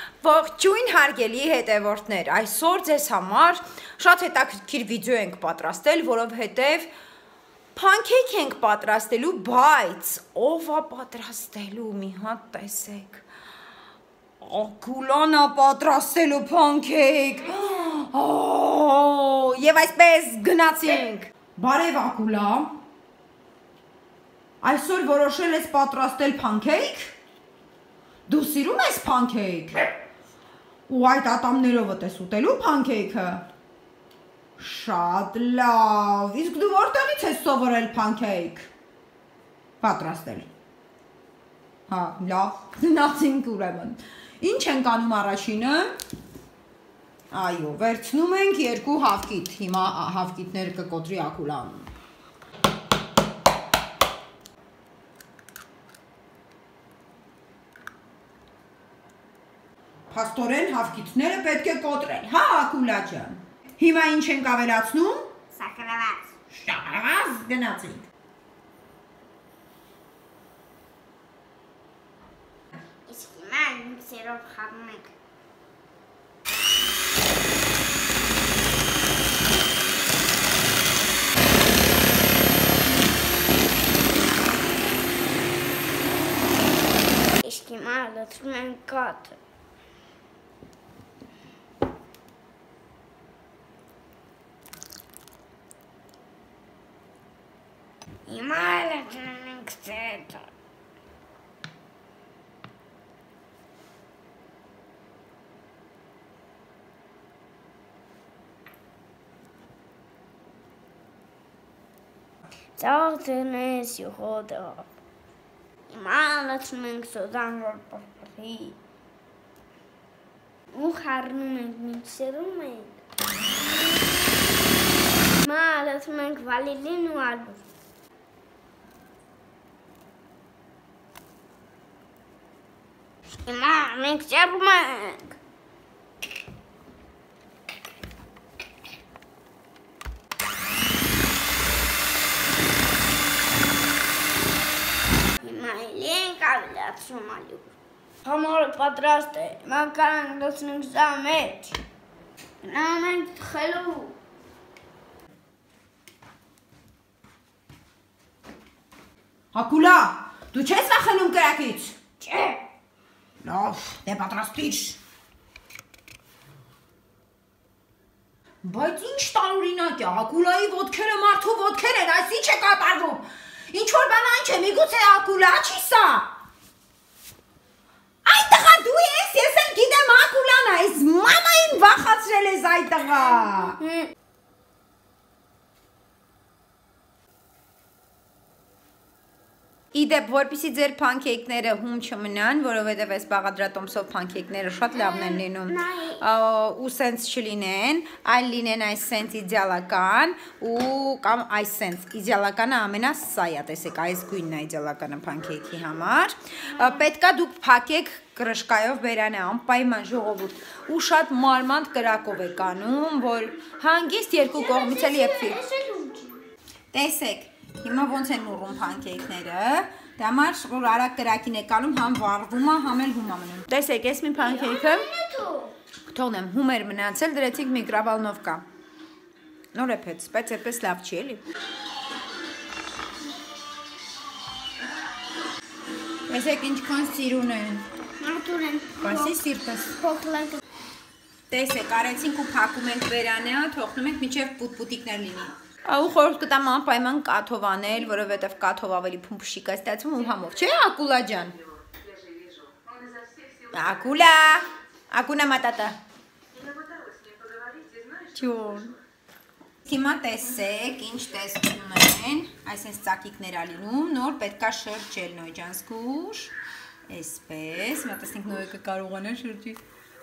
Ողջույն հարգելի հետևորդներ, այսօր ձեզ համար շատ հետաքրքիր վիդեո ենք պատրաստել, որովհետև փանքեյք ենք պատրաստելու, բայց ով է պատրաստելու, մի հատ տեսեք։ Ակուլան է պատրաստելու փանքեյք։ Եվ այսպես գնացինք։ Բարև Ակուլա։ Այսօր որոշել ես պատրաստել փանքեյք։ Դու սիրում ես փանքեյք։ Ու այդ ատամներով ես ուտելու փանքեյքը։ Շատ լավ։ Իսկ դու որտեղից ես սովորել փանքեյք պատրաստել։ Հա, լավ, գնացինք ուրեմն։ Ինչ ենք անում առաջինը։ Այո, վերցնում ենք երկու հավկիթ։ Հիմա հավկիթները կկոտրի Ակուլան։ Փաստորեն հավկիթները պետք է կոտրել, հա Ակուլա ջան։ Հիմա ինչ ենք ավելացնում։ Սակրված։ Շարված գնացինք։ Իսկ հիմա միքսերով խառնում ենք։ Իսկ հիմա լցնում ենք կաթը։ Հիմա լցնում ենք սետը։ Ծաղրն ես յուղոտով։ Հիմա լցնում ենք սոդան, որ պրպրի։ Ու խառնում ենք միքսերում ենք։ Հիմա լցնում ենք վանիլին ու ալյուր։ Հիմա միքսերում ենք։ Հիմա ենք ավելացնում ալյուր։ Համարը պատրաստ է, հիմա կարանք լցնենք սա մեջ։ Գնամ ենք թխելու։ Ակուլա, դու չես վախենում կրակից։ Չէ։ Լավ, դե պատրաստիր։ Բայց ինչ տարօրինակ է, Ակուլայի ոտքերը մարդու ոտքեր են, այս ինչ է կատարվում։ Ինչ որ բանան չէ, միգուցե Ակուլա չի սա։ Այդ տղա դու ես, ես էլ գիտեմ Ակուլան է, այս մամային վախացրել ես այդ տղա։ Իդեպ, որպեսզի ձեր փանքեյքները հում չմնան, որովհետև այս բաղադրատոմսով փանքեյքները շատ լավն են լինում, ու սենց չլինեն, այլ լինեն այս սենց իդեալական, ու կամ այս սենց իդեալականը ամենասա է, տեսեք, այս գույնն է իդեալականը փանքեյքի համար, պետքա դուք փակեք կրշկայով բերանը, անպայման ժողովուրդ, ու շատ մարմանդ կրակով եք անում, որ հանգիստ երկու կողմից էլ եփվի։ Տեսեք, հիմա ոնց են ուռում փանքեյքները, դա համար որ արագ կրակին եք անում, համ վառվում է, համ էլ հում է մնում։ Տեսեք, ես մի փանքեյքը թողնեմ, հում էր մնացել, դրեցինք միկրովալնովկա։ Նոր էփեց, բայց այդպես լավ չի էլի։ Տեսեք ինչքան սիրուն են։ Արտուր են։ Բասի սիրտս։ Փոխլակ։ Տեսեք, արեցինք ու փակում ենք բերանը, թողնում ենք մինչև պուտպուտիկներ լինի։ Ու խորհուրդ կտամ անպայման կաթով անել, որովհետև կաթով ավելի փոփշիկ է ստացվում ու համով, չէ՞ Ակուլա ջան։ Ակուլա, Ակունա մատատա։ Ճոն։ Հիմա տեսեք, ինչ տեսնում են, այսպես ծակիկներ ա լինում, նոր պետքա շրջել նոյջանսկուշ, այսպես, հիմա տեսնենք նոյը կարողանա շրջի։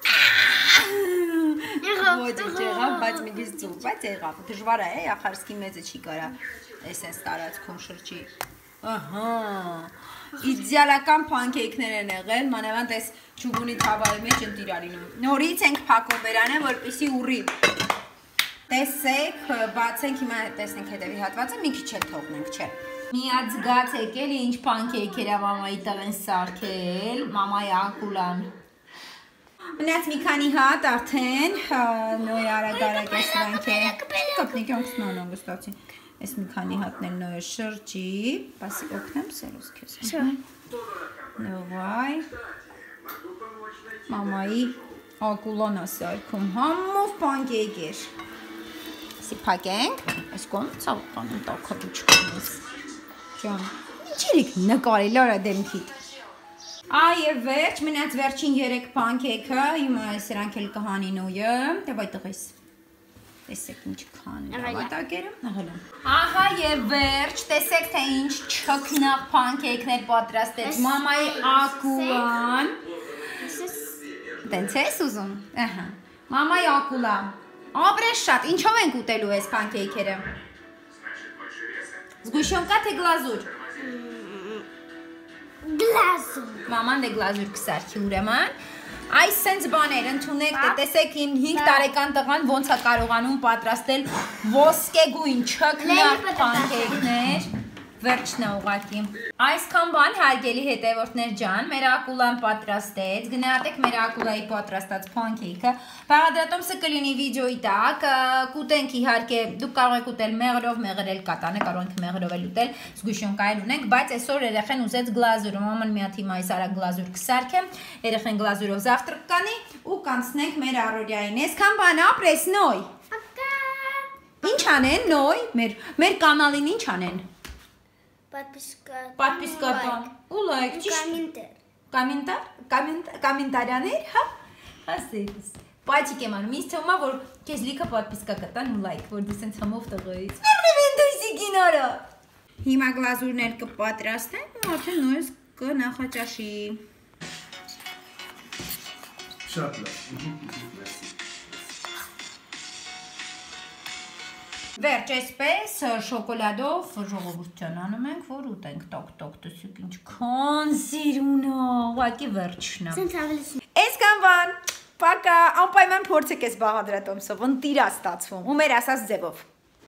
Ոչ եղավ, բայց մի քիչ ծուր, բայց եղավ, դժվար է, ախարսկի մեծը չի կարա այսպես տարածքում շրջի։ Ահա, իդեալական փանքեյքներ են եղել, մանավանդ այս ճուգունի թավայի մեջ ընտիր ա լինում։ Նորից ենք փակում բերանը, որպեսզի ուռի։ Տեսեք, բացենք հիմա տեսնենք հետևի հատվածը, մի քիչ էլ թողնենք, չէ։ Միացգացեք էլի ինչ փանքեյքեր ա մամայի տղեն սարքել, մամայի Ակուլան։ Մնաց մի քանի հատ արդեն նոր արագ է սրանք է կապնիկ ոնքսնոն անգստացի այս մի քանի հատներ նոր շրջի պասի օգնեմ սերուս քեզ նովայ մամայի ակուլան ասարքում համով պանկեկ էր սի փակենք այս կոմ ցավկանում տակատու չկամես ջան ինչի՞ք նկարել արա դեմքիդ Այ վերջ, մնաց վերջին 3 պանքեքը, հիմա սրանք էլ կհանին ույը, դեպ այդ տղես, տեսեք ինչ կհանին, ավատակերը, աղելում։ Ահա և վերջ, տեսեք թե ինչ չքնաղ պանքեքներ պատրաստեց, մամայի ակուլան, տենց ես ուզում, մամայի ակուլա, ապրես շատ, ինչով ենք ուտելու ես պանքեքերը, զգույշոնկա թե գլազուր, Գլազուր Մաման դե գլազուր կսարքի ուրեման Այս սենց բաներ ընդունեք տեսեք իմ 5 տարեկան տղան ոնց է կարողանում պատրաստել ոսկեգույն չքնաղ պանքեքներ Վերջն է ուղղակի Այսքան բան հարգելի հետևորդներ ջան մեր ակուլան պատրաստեց գնահատեք մեր ակուլայի պատրաստած պանքեքը Բաղադրատոմսը կլինի վիդեոյի տակ կուտենք իհարկե դուք կարող եք ուտել մեղրով մեղրել կատանը կարող եք մեղրով էլ ուտել զգույշոն կայլ ունենք բայց այսօր երեխեն ուզեց գլազուր մաման մի հատ հիմա այս արա գլազուր կսարքեմ երեխեն գլազուրով զավտրկ կանի ու կանցնենք մեր առօրյային այսքան բան ապրես նոյ Ինչ անեն նոյ մեր կանալին ինչ անեն Պատպիսկատան ու լայք կամենտարյաներ հա ասես պաչիկ եմ անում ինձ թվում է որ քեզ լիքը պատպիսկա կտան ու լայք որ դու սենց համով տղայից մերնևենդույսի գինորա հիմա գլազուրներ կպատրաստենք ու արդեն նույնս կնախաճաշի շատ լավ Վերջ այսպես շոկոլադով ժողովուրդյան անում ենք, որ ուտենք տոկ-տոկ տեսեք ինչքան սիրուն է, ուղղակի վերջն է։ Այսքան բան, պակա, անպայման փորձեք այս բաղադրատոմսով, ընտիր է ստացվում ու մեր ասած ձևով։